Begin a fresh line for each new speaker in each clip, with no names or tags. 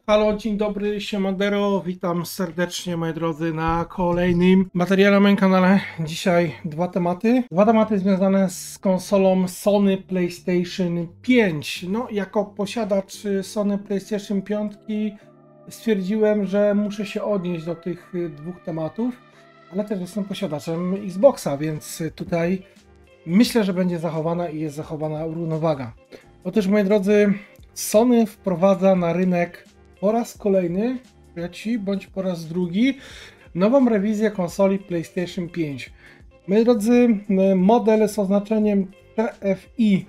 Halo, dzień dobry, siemandero, witam serdecznie moi drodzy na kolejnym materiale na moim kanale. Dzisiaj dwa tematy związane z konsolą Sony PlayStation 5. No, jako posiadacz Sony PlayStation 5 stwierdziłem, że muszę się odnieść do tych dwóch tematów, ale też jestem posiadaczem Xboxa, więc tutaj myślę, że będzie zachowana i jest zachowana równowaga. Otóż moi drodzy, Sony wprowadza na rynek po raz kolejny, trzeci bądź po raz drugi, nową rewizję konsoli PlayStation 5. Moi drodzy, model z oznaczeniem CFI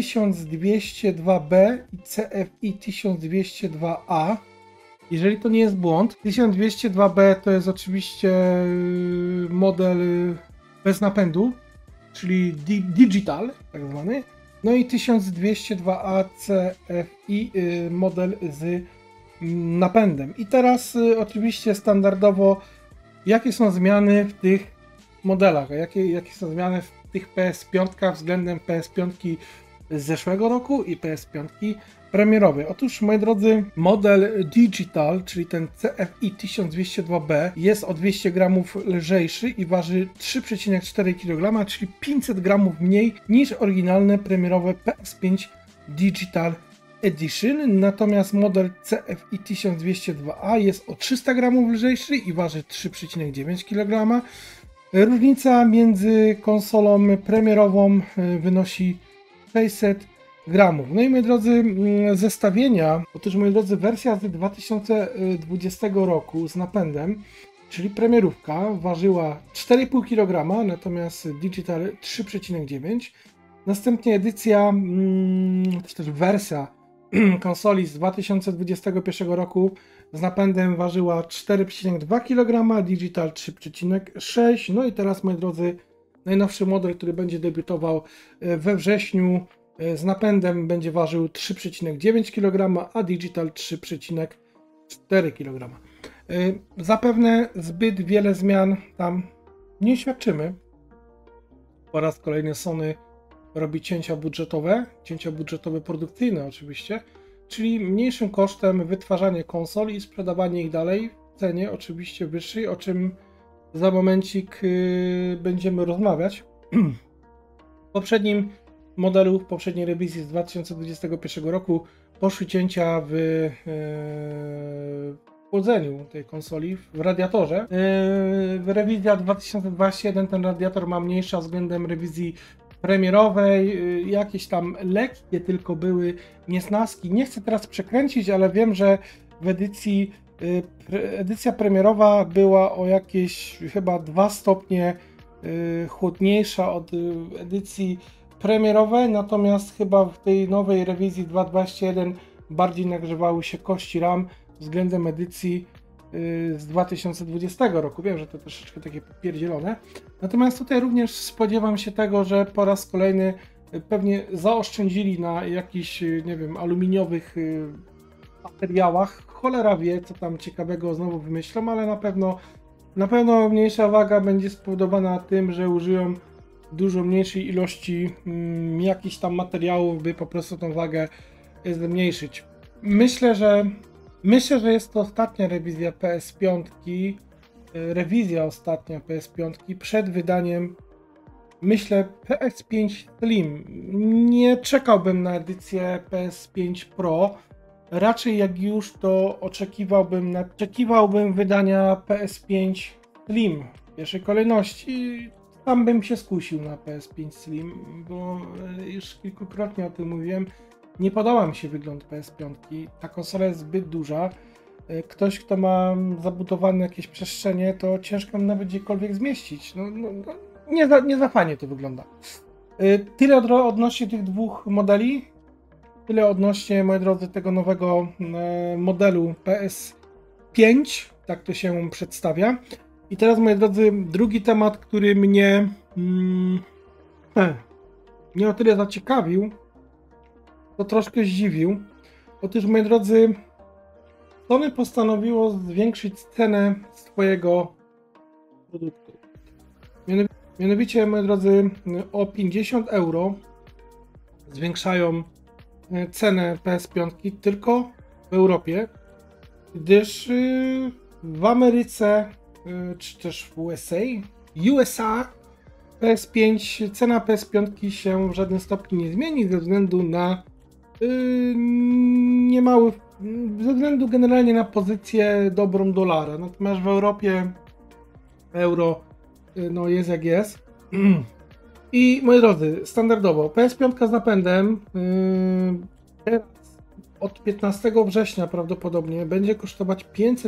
1202B i CFI 1202A. Jeżeli to nie jest błąd, 1202B to jest oczywiście model bez napędu, czyli digital tak zwany. No i 1202A CFI model z napędem. I teraz oczywiście standardowo jakie są zmiany w tych modelach, jakie są zmiany w tych PS5 względem PS5 z zeszłego roku i PS5 premierowej. Otóż moi drodzy, model Digital, czyli ten CFI 1202B jest o 200 gramów lżejszy i waży 3,4 kg, czyli 500 gramów mniej niż oryginalne premierowe PS5 Digital Edition, natomiast model CFI 1202A jest o 300 gramów lżejszy i waży 3,9 kg. Różnica między konsolą premierową wynosi 600 gramów. No i moi drodzy, zestawienia, otóż moi drodzy, wersja z 2020 roku z napędem, czyli premierówka, ważyła 4,5 kg, natomiast Digital 3,9. Następnie edycja, czy też wersja konsoli z 2021 roku z napędem ważyła 4,2 kg, Digital 3,6. No i teraz, moi drodzy, najnowszy model, który będzie debiutował we wrześniu z napędem, będzie ważył 3,9 kg, a Digital 3,4 kg. Zapewne zbyt wiele zmian tam nie świadczymy. Po raz kolejny Sony robi cięcia budżetowe produkcyjne oczywiście, czyli mniejszym kosztem wytwarzanie konsol i sprzedawanie ich dalej w cenie oczywiście wyższej, o czym za momencik będziemy rozmawiać. W poprzednim modelu, w poprzedniej rewizji z 2021 roku poszły cięcia w chłodzeniu tej konsoli, w radiatorze. Rewizja 2021, ten radiator ma mniejsza względem rewizji premierowej, jakieś tam lekkie tylko były niesnaski. Nie chcę teraz przekręcić, ale wiem, że w edycja premierowa była o jakieś chyba 2 stopnie chłodniejsza od edycji premierowej, natomiast chyba w tej nowej rewizji 2.21 bardziej nagrzewały się kości RAM względem edycji z 2020 roku. Wiem, że to troszeczkę takie popierdzielone. Natomiast tutaj również spodziewam się tego, że po raz kolejny pewnie zaoszczędzili na jakichś, nie wiem, aluminiowych materiałach. Cholera wie, co tam ciekawego znowu wymyślą, ale na pewno mniejsza waga będzie spowodowana tym, że użyją dużo mniejszej ilości jakichś tam materiałów, by po prostu tą wagę zmniejszyć. Myślę, że jest to ostatnia rewizja PS5, rewizja ostatnia PS5 przed wydaniem, myślę, PS5 Slim. Nie czekałbym na edycję PS5 Pro, raczej jak już to oczekiwałbym wydania PS5 Slim w pierwszej kolejności. Tam bym się skusił na PS5 Slim, bo już kilkukrotnie o tym mówiłem. Nie podoba mi się wygląd PS5. Ta konsola jest zbyt duża. Ktoś, kto ma zabudowane jakieś przestrzenie, to ciężko nawet gdziekolwiek zmieścić. Nie za fajnie to wygląda. Tyle odnośnie tych dwóch modeli. Tyle odnośnie, moi drodzy, tego nowego modelu PS5. Tak to się przedstawia. I teraz, moi drodzy, drugi temat, który mnie o tyle zaciekawił, to troszkę zdziwił. Otóż, moi drodzy, Sony postanowiło zwiększyć cenę swojego produktu. Mianowicie, moi drodzy, o 50 € zwiększają cenę PS5 tylko w Europie. gdyż w Ameryce, czy też w USA PS5, cena PS5 się w żadnym stopniu nie zmieni ze względu na niemały, ze względu generalnie na pozycję dobrą dolara. Natomiast w Europie euro no jest jak jest. I moi drodzy, standardowo PS5 z napędem teraz od 15 września prawdopodobnie będzie kosztować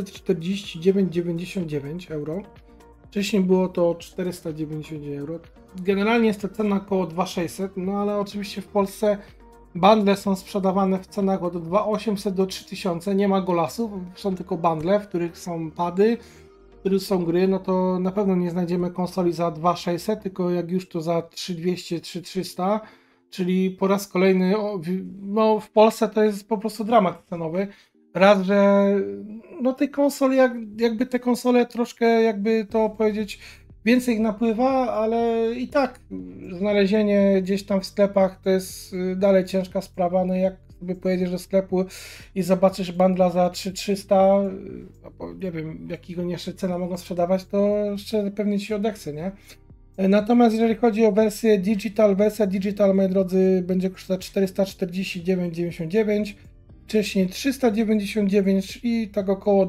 549,99 euro. Wcześniej było to 499 euro. Generalnie jest to cena około 2600, no ale oczywiście w Polsce bundle są sprzedawane w cenach od 2800 do 3000. Nie ma golasów, są tylko bundle, w których są pady, w których są gry. No to na pewno nie znajdziemy konsoli za 2600, tylko jak już to za 3200, 3300. Czyli po raz kolejny, no w Polsce to jest po prostu dramat cenowy. Raz, że no tej konsoli, jakby te konsole troszkę, jakby to powiedzieć, więcej ich napływa, ale i tak znalezienie gdzieś tam w sklepach to jest dalej ciężka sprawa. No jak sobie pojedziesz do sklepu i zobaczysz bundla za 3300, albo nie wiem, jakiego jeszcze cena mogą sprzedawać, to szczerze pewnie ci się odechce, nie? Natomiast jeżeli chodzi o wersja digital, moi drodzy, będzie kosztować 449,99, wcześniej 399, czyli tak około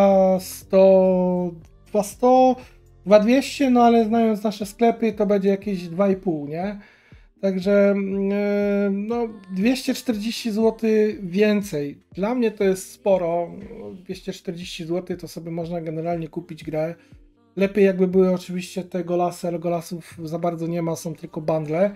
200, no ale znając nasze sklepy, to będzie jakieś 2,5, nie? Także no 240 zł więcej. Dla mnie to jest sporo. 240 zł to sobie można generalnie kupić grę. Lepiej jakby były oczywiście te golasy, ale golasów za bardzo nie ma, są tylko bundle.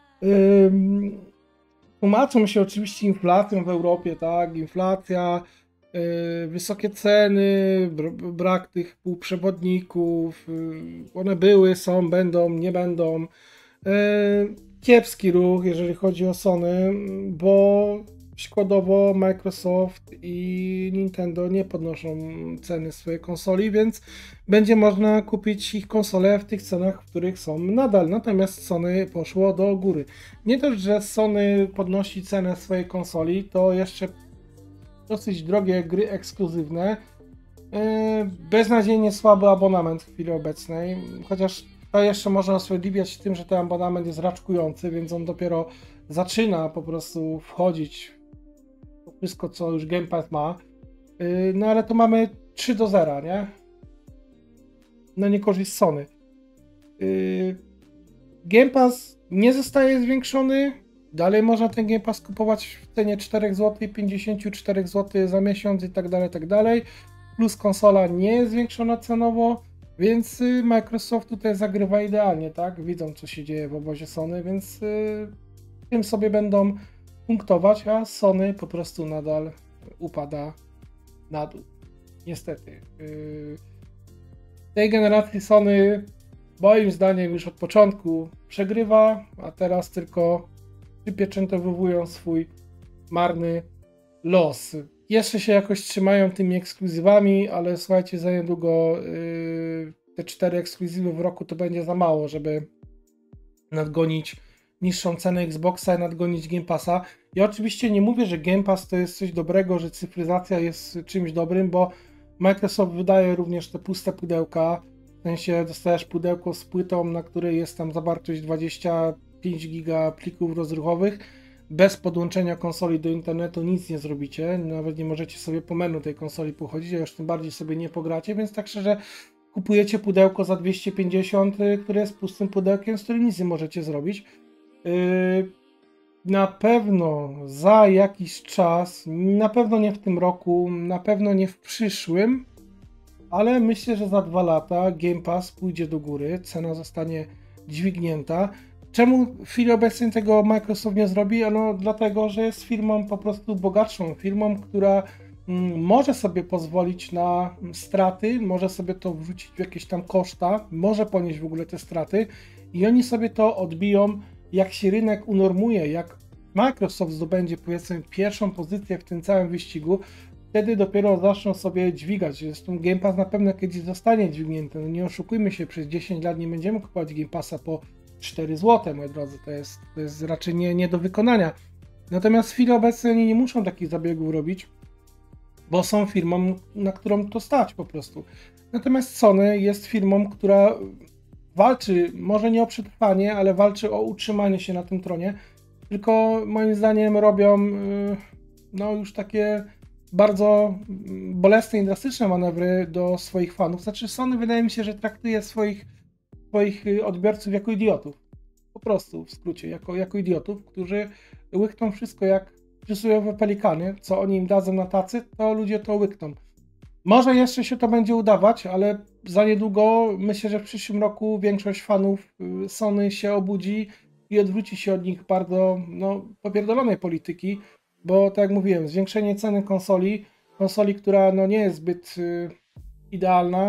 Tłumaczą się oczywiście inflacją w Europie, tak? Inflacja, wysokie ceny, brak tych półprzewodników, one były, są, będą, nie będą. Kiepski ruch, jeżeli chodzi o Sony, bo przykładowo Microsoft i Nintendo nie podnoszą ceny swojej konsoli, więc będzie można kupić ich konsole w tych cenach, w których są nadal. Natomiast Sony poszło do góry. Nie dość, że Sony podnosi cenę swojej konsoli, to jeszcze dosyć drogie gry ekskluzywne. Beznadziejnie słaby abonament w chwili obecnej, chociaż to jeszcze można usprawiedliwiać tym, że ten abonament jest raczkujący, więc on dopiero zaczyna po prostu wchodzić w wszystko, co już Game Pass ma. No ale to mamy 3-0, nie? Na niekorzyść Sony. Game Pass nie zostaje zwiększony. Dalej można ten Game Pass kupować w cenie 4 zł, 54 zł za miesiąc i tak dalej. Plus konsola nie jest zwiększona cenowo. Więc Microsoft tutaj zagrywa idealnie, tak? Widzą, co się dzieje w obozie Sony, więc tym sobie będą punktować, a Sony po prostu nadal upada na dół. Niestety. Tej generacji Sony moim zdaniem już od początku przegrywa, a teraz tylko przypieczętowują swój marny los. Jeszcze się jakoś trzymają tymi ekskluzywami, ale słuchajcie, za niedługo te 4 ekskluzywy w roku to będzie za mało, żeby nadgonić niższą cenę Xboxa i nadgonić Game Passa. Ja oczywiście nie mówię, że Game Pass to jest coś dobrego, że cyfryzacja jest czymś dobrym, bo Microsoft wydaje również te puste pudełka, w sensie dostajesz pudełko z płytą, na której jest tam zawartość 25 giga plików rozruchowych. Bez podłączenia konsoli do internetu nic nie zrobicie, nawet nie możecie sobie po menu tej konsoli pochodzić, a już tym bardziej sobie nie pogracie, więc tak szczerze kupujecie pudełko za 250, które jest pustym pudełkiem, z którym nic nie możecie zrobić. Na pewno za jakiś czas, na pewno nie w tym roku, na pewno nie w przyszłym, ale myślę, że za 2 lata Game Pass pójdzie do góry, cena zostanie dźwignięta. Czemu w chwili obecnej tego Microsoft nie zrobi? No dlatego, że jest firmą po prostu bogatszą, firmą, która może sobie pozwolić na straty, może sobie to wrzucić w jakieś tam koszta, może ponieść w ogóle te straty i oni sobie to odbiją, jak się rynek unormuje, jak Microsoft zdobędzie powiedzmy pierwszą pozycję w tym całym wyścigu, wtedy dopiero zaczną sobie dźwigać. Zresztą Game Pass na pewno kiedyś zostanie dźwignięty. No nie oszukujmy się, przez 10 lat nie będziemy kupować Game Passa po 4 zł, moi drodzy, to jest raczej nie do wykonania. Natomiast w chwili obecnej oni nie muszą takich zabiegów robić, bo są firmą, na którą to stać po prostu. Natomiast Sony jest firmą, która walczy, może nie o przetrwanie, ale walczy o utrzymanie się na tym tronie, tylko moim zdaniem robią no już takie bardzo bolesne i drastyczne manewry do swoich fanów. Znaczy Sony wydaje mi się, że traktuje swoich odbiorców jako idiotów. Po prostu, w skrócie, jako idiotów, którzy łykną wszystko jak przysłowiowe pelikany, co oni im dadzą na tacy, to ludzie to łykną. Może jeszcze się to będzie udawać, ale za niedługo, myślę, że w przyszłym roku większość fanów Sony się obudzi i odwróci się od nich bardzo popierdolonej polityki, bo tak jak mówiłem, zwiększenie ceny konsoli, która no nie jest zbyt idealna,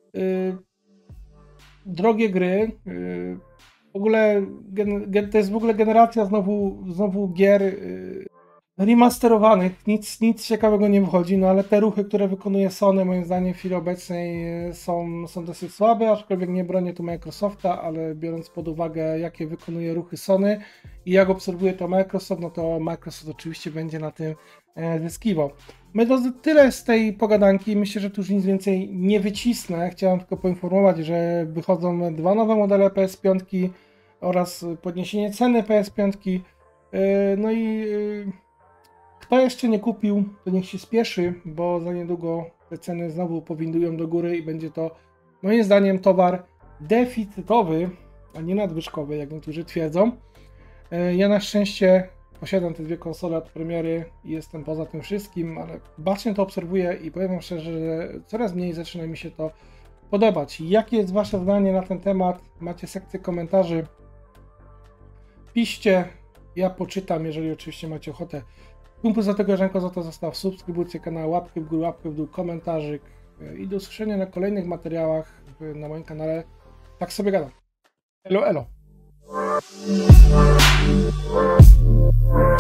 drogie gry, w ogóle to jest w ogóle generacja znowu gier remasterowanych, nic ciekawego nie wychodzi, no ale te ruchy, które wykonuje Sony, moim zdaniem w chwili obecnej są dosyć słabe, aczkolwiek nie bronię tu Microsofta, ale biorąc pod uwagę, jakie wykonuje ruchy Sony i jak obserwuje to Microsoft, no to Microsoft oczywiście będzie na tym zyskiwał. My to tyle z tej pogadanki, myślę, że tu już nic więcej nie wycisnę, chciałem tylko poinformować, że wychodzą 2 nowe modele PS5 oraz podniesienie ceny PS5, no i kto jeszcze nie kupił, to niech się spieszy, bo za niedługo te ceny znowu powindują do góry i będzie to moim zdaniem towar deficytowy, a nie nadwyżkowy, jak niektórzy twierdzą. Ja na szczęście posiadam te 2 konsole od premiery i jestem poza tym wszystkim, ale bacznie to obserwuję i powiem wam szczerze, że coraz mniej zaczyna mi się to podobać. Jakie jest wasze zdanie na ten temat? Macie sekcję komentarzy. Piszcie, ja poczytam, jeżeli oczywiście macie ochotę. Punkt za tego, Żanko za to zostaw subskrybucję kanału, łapkę w górę, łapkę w dół, komentarzyk i do usłyszenia na kolejnych materiałach na moim kanale. Tak sobie gadam. Elo, elo.